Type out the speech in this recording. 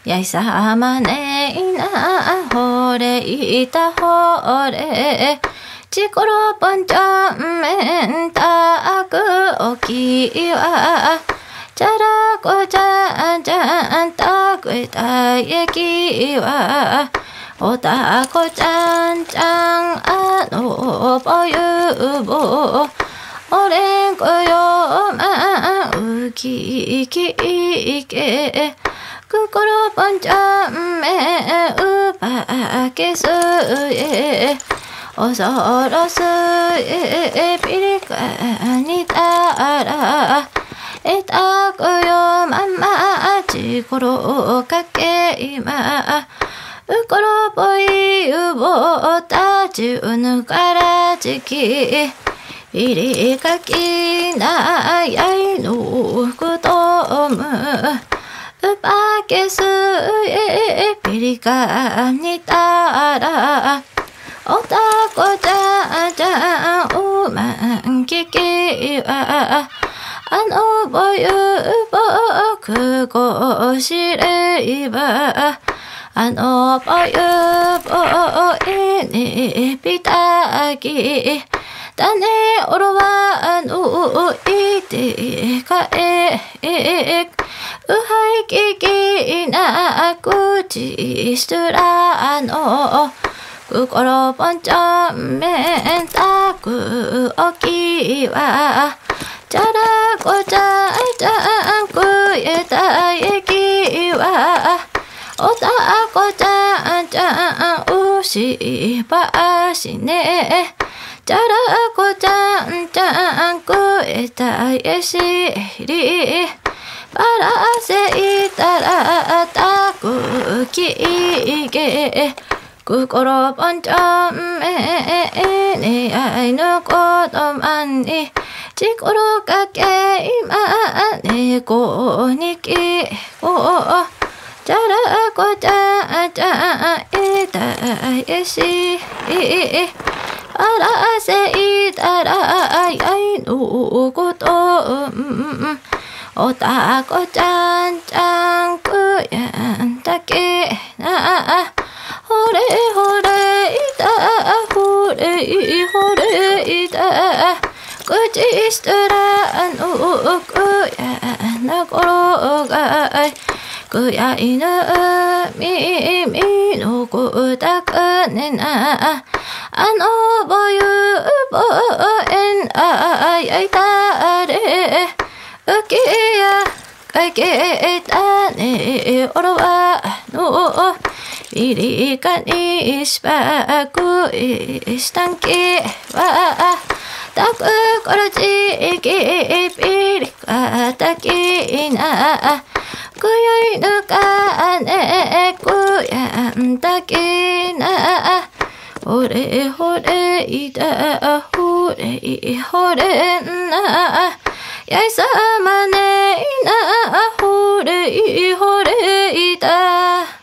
やいさまねいなほれいたほれちころぽんちゃんめんたくおきわちゃらこちゃんちゃんたくいたえきわおたこちゃんちゃんあのぽゆぼおれんこよまうききいけくころぽんちゃんめうぱけすえおそろすえピリカにたらえたくよままちころかけいまうころぽいゆぼたちうぬからちきいりかきなやいのくとむうぱけすえピリカにたらおたこちゃんちゃんうまんききわあのぼゆぼくこしれいばあのぼゆぼいにぴたきだねおろわぬいてかえうはいききなくちしらのくころぽんちゃんめんたくおきわちゃらこちゃんちゃんくえたえきわおたこちゃんちゃんうしばしねちゃらこちゃんちゃんくえたえしりばらせいたらたくきいけくころぽんちゃんめにあいのことまんにちころかけいまねこにきこちゃらこちゃんちゃんいたえしあらせいたらやいのことおたこちゃんちゃんくやんたけなほれほれいたほれいほれいたくちしたらのくやなころがいくやいなみみのこたかねなあのぼゆぼえんあやいたれうきやかけたねおろわのいりかにしばくいしたんけわたくころちきぴりかたきなくやいぬかねくやんたきなほれほれいだほれほれなやいさまねいなほれほれいだ